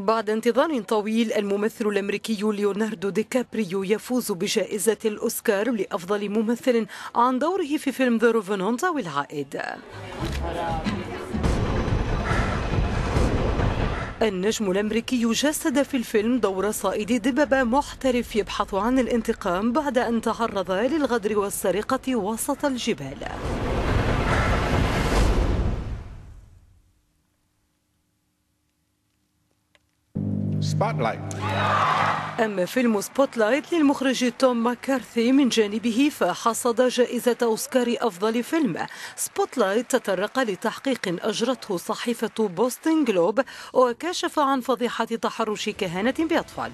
بعد انتظار طويل الممثل الأمريكي ليوناردو دي كابريو يفوز بجائزة الأوسكار لأفضل ممثل عن دوره في فيلم ذا ريفنانت أو العائد. النجم الأمريكي جسد في الفيلم دور صائد دببة محترف يبحث عن الانتقام بعد أن تعرض للغدر والسرقة وسط الجبال. أما فيلم سبوتلايت للمخرج توم ماكارثي من جانبه فحصد جائزة أوسكار أفضل فيلم. سبوتلايت تطرق لتحقيق أجرته صحيفة بوستن جلوب وكشف عن فضيحة تحرش كهنة بأطفال.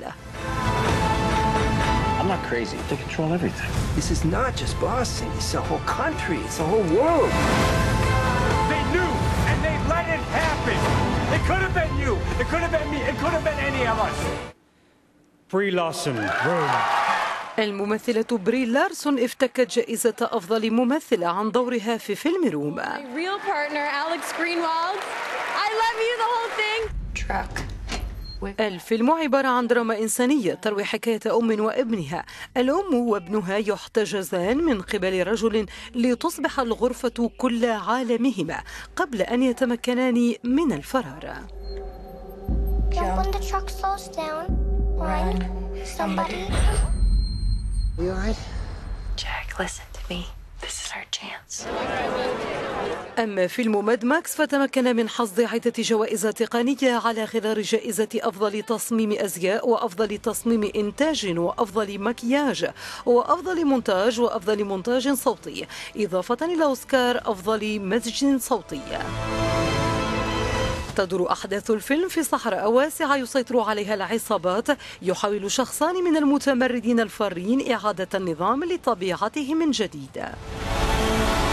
I'm not crazy. They control everything. This is not just Boston. It's a whole country. It's a whole world. They knew, and they let it happen. It could have been you. It could have been me. It could have been any of us. Brie Larson. الممثلة بري لارسون افتكت جائزة أفضل ممثلة عن دورها في فيلم روم. الفيلم عبارة عن دراما إنسانية تروي حكاية أم وابنها. الأم وابنها يحتجزان من قبل رجل لتصبح الغرفة كل عالمهما قبل أن يتمكنان من الفرار. أما فيلم ماد ماكس فتمكن من حصد عدة جوائز تقنية على غرار جائزة أفضل تصميم أزياء وأفضل تصميم إنتاج وأفضل مكياج وأفضل مونتاج وأفضل مونتاج صوتي، إضافة إلى أوسكار أفضل مزج صوتي. تدور أحداث الفيلم في صحراء واسعة يسيطر عليها العصابات. يحاول شخصان من المتمردين الفارين إعادة النظام لطبيعته من جديد.